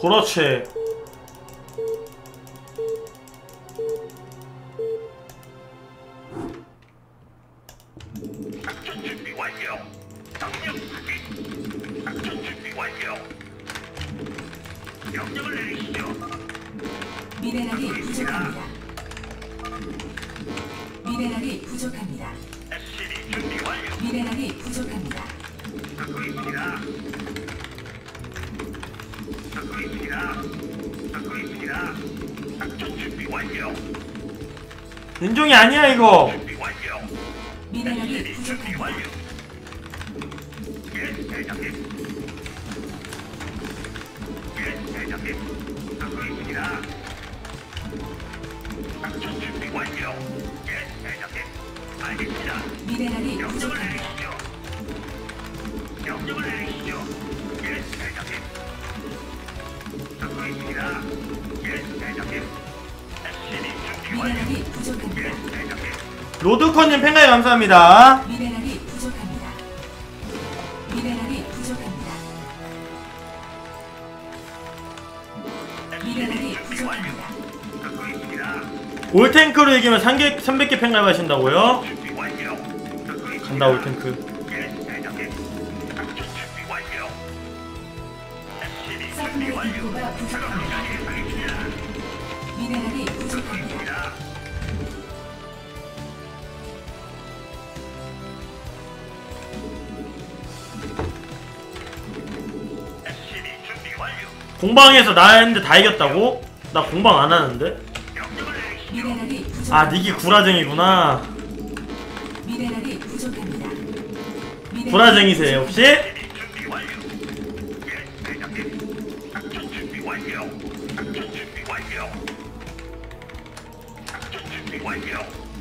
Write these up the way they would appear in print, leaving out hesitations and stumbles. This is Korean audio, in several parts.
그렇지. 작전 준비 완료. 명령 확인. 작전 준비 완료. 명령을 내리시죠. 미네랄이 부족합니다. 미네랄이 부족합니다. SCB 준비 완료. 미네랄이 부족합니다. 듣고 있습니다. 듣고 있습니다. 듣고 있습니다. 작전 준비 완료. 인종이 아니야 이거. 준비 완료. 미네랄이 SCB 준비 부족합니다. 완료. 예, 대장님. 예, 대장님. 듣고 있습니다. 작전 준비 완료. 예, 대장님. 알겠습니다. 미네랄이 명령을 부족합니다. 내리시죠. 명령을 내리시죠. 예, 대장님. 듣고 있습니다. 예, 대장님. SCB 준비 완료. 미네랄이 부족합니다. 예, 대장님. 로드커님 팬가입 감사합니다. 미네랄이 부족합니다. 미네랄이 부족합니다. 미네랄이 준비 완료. 부족합니다. 듣고 있습니다. 올탱크로 이기면 300개 팬가입 하신다고요? 준비 완료. 듣고 있습니다. 간다 올탱크. 예, 대장님. 작전 준비 완료. SCB 준비 서플라이 완료. 디포가 부족합니다. 알겠습니다. 미네랄이 부족합니다. 있습니다. SCB 준비 완료. 공방에서 나 했는데 다 이겼다고? 나 공방 안 하는데? 명령을 내리시죠. 미네랄이 부족합니다. 아 닉이 구라쟁이구나. 미네랄이 부족합니다. 미네랄이 구라쟁이세요 혹시? SCB 준비 완료. 예, 대장님. 작전 준비 완료. 작전 준비 완료. 작전 준비 완료.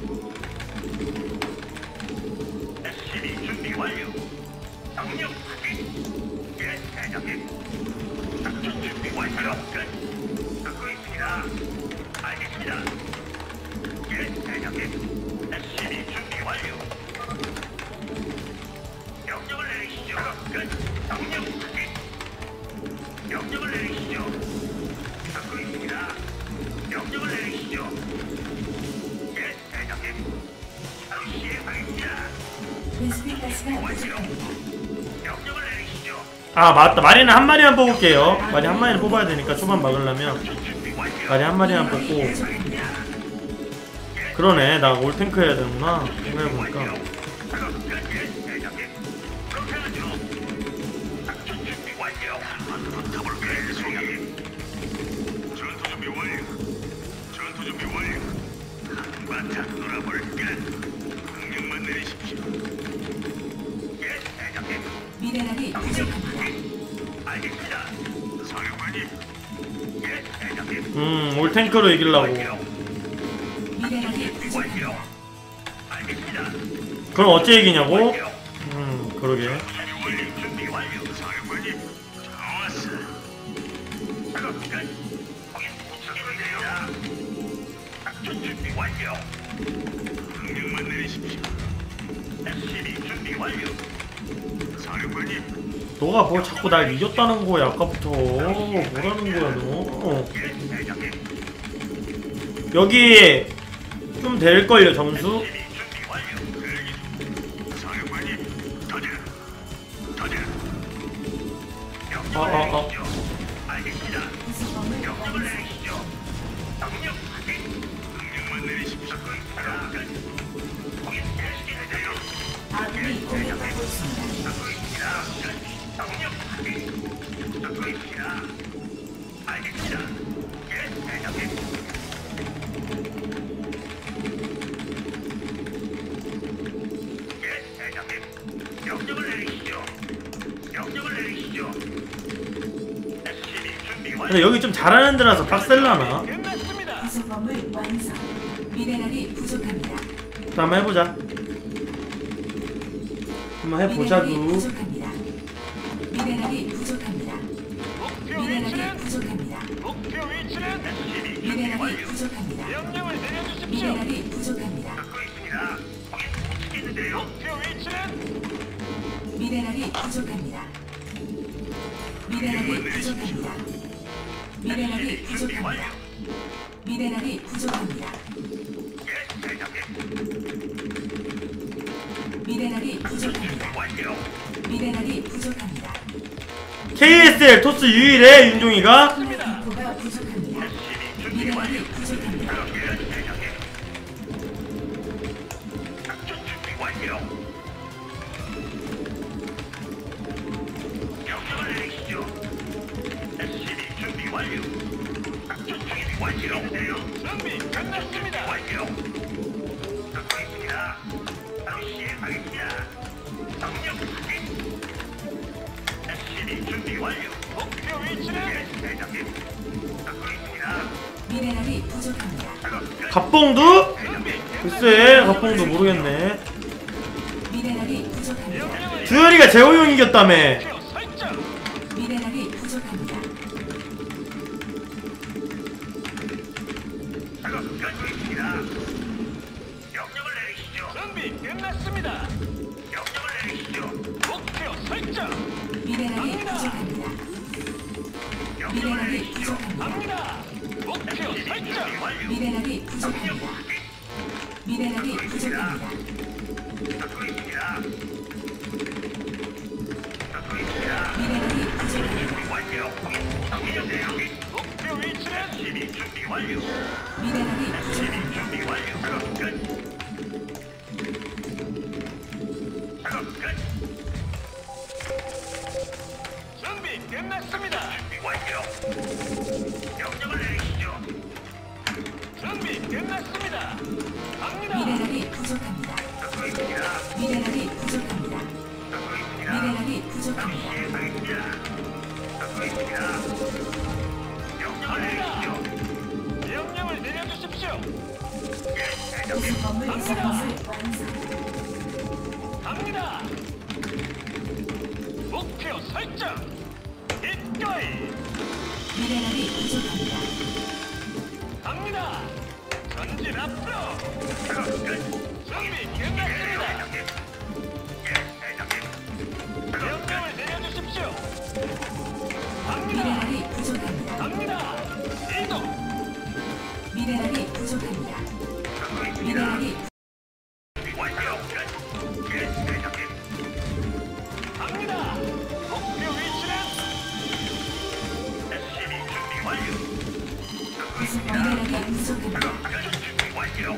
SCB 준비 완료. 명령 확인. 예, 대장님. 작전 준비 완료. 끝. 듣고 있습니다. 알겠습니다. 예, 대장님. SCB 준비 완료. 명령을 내리시죠. 끝. 명령 확인. 명령을 내리시죠. 듣고 있습니다. 명령을 내리시죠. 예, 대장님. 바로 시행하겠습니다. 베스핀 가스가 부족합니다. 명령을 내리시죠. 아 맞다. 마리는 한 마리만 뽑을게요. 마리 한 마리는 뽑아야 되니까 초반 막으려면 준비 완료. 마리 한 마리만 뽑고. 그러네. 나 올탱크 해야 되는구나. 생각해보니까. 작업 끝. 예, 대장님. 그렇게 하죠. 작전 준비 완료. 한번 가볼까요, 송이? 전투 준비 완료. 전투 준비 완료. 한바탕 놀아볼까? 명령만 내리십시오. 예, 대장님. 미네랄이 부족합니다. 알겠습니다. 사령관님. 예, 대장님. 올탱크로 이기려고. 미네랄이 완료. 부족합니다. 알겠습니다. 그럼 어째 이기냐고? 그러게. 준비 완료. 사령관님. 좋았어. 작업 끝. 거긴 도착했는데요. 작전 준비 완료. 명령만 내리십시오. SCB 준비 완료. 사령관님. 너가 뭐 자꾸 날 이겼다는 거야 아까부터. 뭐라는 거야 너. 예, 대장님. 여기 좀 될걸요 점수? SCB 준비 완료. 대기 중. 사령관님. 터져. 터져. 명령을 내리시죠. 알겠습니다. 구성범을 명령을 완성. 내리시죠. 명령 확인. 명령만 내리십시오. 거긴 대시기는데요. 아군이 공격받고 있습니다. 듣고 있습니다. 명령 확인. 듣고 있습니다. 알겠습니다. 예, 대장님. 예, 대장님. 명령을 내리시죠. 명령을 내리시죠. SCB 준비 완료. 근데 여기 좀 잘하는 데라서 빡셀라나? 구성범을 완성. 미네랄이 부족합니다. 한번 해보자. 한번 미네랄이 해보자구. 부족합니다. 미네랄이 부족합니다. 미네랄이 부족합니다. 목표 위치는 SCB 준비 미네랄이 완료. 부족합니다. 명령을 내려주십시오. 미네랄이 부족합니다. 듣고 있습니다. 거긴 도착했는데요. 목표 위치는 미네랄이 부족합니다. 미네랄이 부족합니다. 미네랄이 부족합니다. 미네랄이 부족합니다. 예, 대장님. 미네랄이 부족합니다. 완료. 미네랄이 부족합니다. KSL 토스 유일해 윤종이가. 인포가 부족합니다. 미네랄이 부족합니다. 예, 대장님. 작전 준비 완료. 명령을 내리시죠. SCV 준비 완료. 작전 준비 완료인데요. 준비 끝났습니다. 완료. 듣고 있습니다. 바로 시행하겠습니다. 명령 확인. SCV 준비 완료. 목표 위치는 예, 대장님. 듣고 있습니다. 미네랄이 부족합니다. 작업 끝. 갑봉도? 준비 글쎄 갑봉도 모르겠네. 미네랄이 부족합니다. 명령을 두열이가 재호용 이겼다며. 목표 설정. 미네랄이 부족합니다. 작업 끝고 있습니다. 명령을 내리시죠. 준비 끝났습니다. 명령을 내리시죠. 목표 설정. 미네랄이 부족합니다. 명령을 미네랄이 내리시죠. 부족합니다. 갑니다. 목표 준비 설정. 완료. 미네랄이 부족합니다. 미네랄이 부족합니다. 듣고 있습니다. 듣고 있습니다. 미네랄이 부족합니다. 준비 완료. 명령 대응이 목표 위치는 준비 준비 완료. 미네랄이 부족합니다. 준비 완료. 작업 끝. 작업 끝. 준비 끝났습니다. 준비 완료. 명령을 내리시죠. 준비 끝났습니다. 갑니다. 미네랄이 부족합니다. 듣고 있습니다. 미네랄이 부족합니다. 듣고 있습니다. 미네랄이 부족합니다. 시행하겠습니다. 듣고 있습니다. 명령을 내리시죠. 명령을 내려주십시오. 예, 대장님. 구성범을 완성. 갑니다. 목표 설정. 이거이. 미네랄이 부족합니다. 갑니다. 전진 앞으로. 작업 끝. 준비 끝났습니다. 대장님. 예, 대장님. 명령을 내려주십시오. 갑니다. 미네랄이 부족합니다. 갑니다. 이동. 미네랄이 부족합니다. 듣고 있습니다. 미네랄이 준비 완료. 끝. 예, 대장님. 갑니다. 목표 위치는 SCV 준비 완료. 듣고 있습니다. 미네랄이 부족합니다. 작전 준비 완료.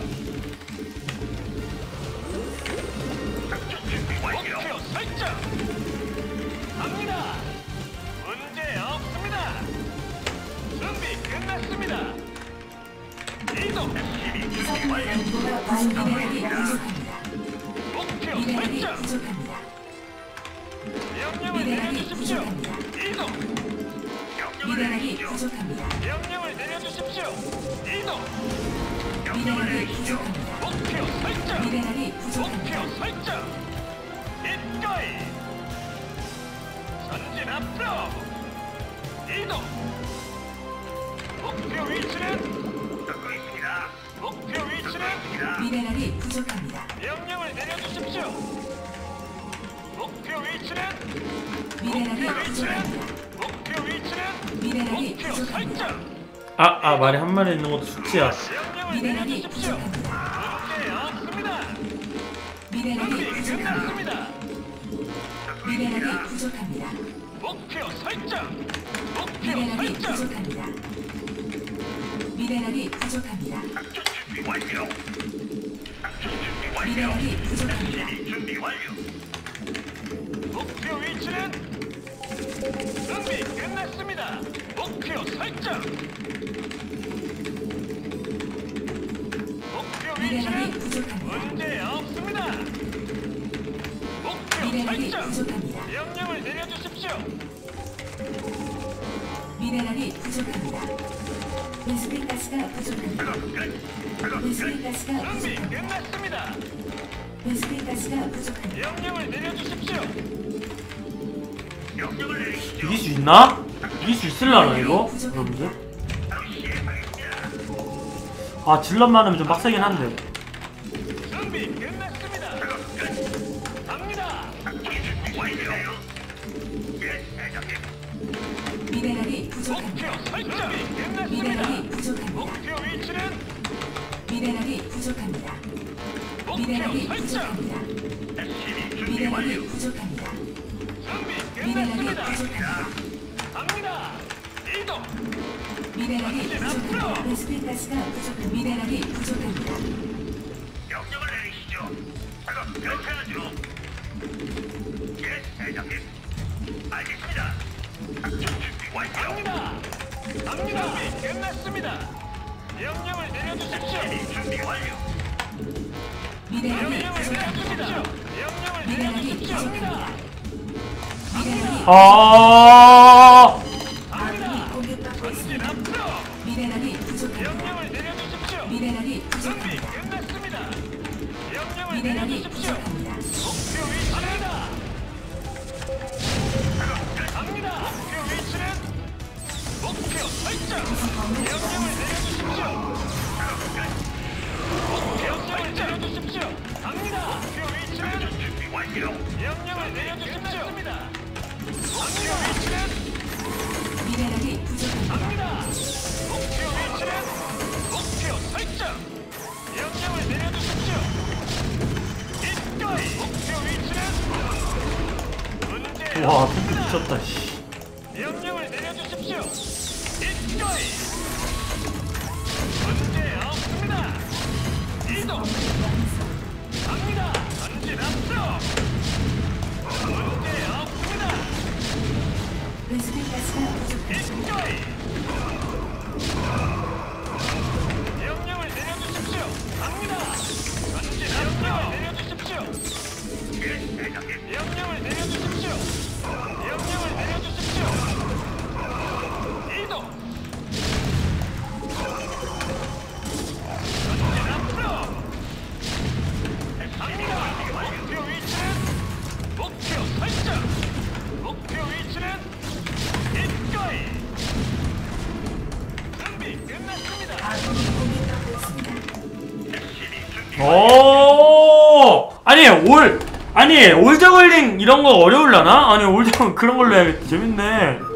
작전 준비 완료. 목표 설정. 갑니다. 문제 없습니다. 준비 끝났습니다. 이동. SCV 준비 서플라이 완료. 인포가 미네랄이 부족합니다. 목표 미네랄이 설정. 부족합니다. 명령을 미네랄이 내려주십시오. 부족합니다. 이동. 명령을 미네랄이 내리시죠. 부족합니다. 명령을 내려주십시오. 이동. 명령을 미네랄이 내리시죠. 부족합니다. 목표 설정. 미네랄이 목표 부족합니다. 설정. 이거이. 전진 앞으로. 이동. 목표 위치는 듣고 있습니다. 목표 듣고 위치는 있습니다. 미네랄이 부족합니다. 명령을 내려주십시오. 목표 위치는 미네랄이 목표 위치는 부족합니다. 목표 위치는 미네랄이 목표 부족합니다. 설정. 말이 한 마리 있는 것도 숙제야. 명령을 미네랄이 내려주십시오. 부족합니다. 문제 없습니다. 미네랄이 준비 부족합니다. 끝났습니다. 듣고 미네랄이 있습니다. 부족합니다. 목표 설정. 목표 미네랄이 설정. 부족합니다. 미네랄이 부족합니다. 작전 준비 완료. 작전 준비 완료. 미네랄이 부족합니다. SCV 준비 완료. 목표 위치는 준비 끝났습니다. 목표 설정. 목표 미네랄이 위치는 부족합니다. 문제 없습니다. 목표 미네랄이 설정. 부족합니다. 명령을 내려주십시오. 미네랄이 부족합니다. 베스핀 가스가 부족합니다. 작업 끝. 작업 베스핀 끝. 가스가 준비 부족합니다. 끝났습니다. 베스핀 가스가 부족합니다. 명령을 내려주십시오. 명령을 내리시죠. 이길 수 있나? 이길 수 있을라나 이거? 여러분들? 바로 시행하겠습니다. 질럿 많으면 좀 빡세긴 한데. 준비 끝났습니다. 작업 끝. 갑니다. 작전 준비 완료. 예, 대장님. 미네랄이 부족합니다. 부족합니다. 목표 설정. 끝났습니다. 미네랄이 부족합니다. 목표 위치는 미네랄이 부족합니다. 목표 미네랄이 설정. 부족합니다. SCB 준비 미네랄이 완료. 부족합니다. 준비 미네랄이 끝났습니다. 부족합니다. 갑니다. 이동. 미네랄이 부족합니다. 베스핀 가스가 부족합니다. 미네랄이 부족합니다. 명령을 내리시죠. 작업 그렇게 하죠. 예, 대장님. 알겠습니다. 작전 준비 완료. 갑니다. 갑니다. 준비 끝났습니다. 명령을 내려주십시오. SCB 준비 완료. 미네랄이 명령을 부족합니다. 내려주십시오. 명령을 미네랄이 내려주십시오. 부족합니다. 미네랄이 아 아군이 공격받고 전진 있습니다. 앞으로. 미네랄이 부족합니다. 명령을 내려주십시오. 미네랄이 준비 부족합니다. 끝났습니다. 명령을 미네랄이 내려주십시오. 부족합니다. 목표 위치는 갑니다. 목표 위치는 목표 설정. 명령을 내려주십시오. 명령을 내려주십시오. 갑니다. 목표 위치는 작전 준비 완료. 명령을 내려주십시오. 목표 위치는 미네랄이 부족합니다. 갑니다. 목표 위치는 목표 설정. 명령을 내려주십시오. 이거이 목표 위치는 문제 와 없습니다. 탱크 미쳤다 씨. 명령을 내려주십시오. 이거이 문제 없습니다. 이동 갑니다. 전진 앞으로 문제 없습니다. 베스핀 가스가 부족합니다. 이거이 명령을 내려주십시오. 갑니다. 전진 앞으로 내려주십시오. 예, 대장님. 명령을 내려주십시오. 명령을 내려주십시오. 이동. 전진 앞으로. 갑니다. 목표 위치는 목표 설정. 목표 위치는 이거이. 준비 끝났습니다. 아군이 공격받고 있습니다. SCB 준비 오 아니 올저글링 이런 거 어려울라나? 아니 올저글 그런 걸로 해야겠다. 재밌네.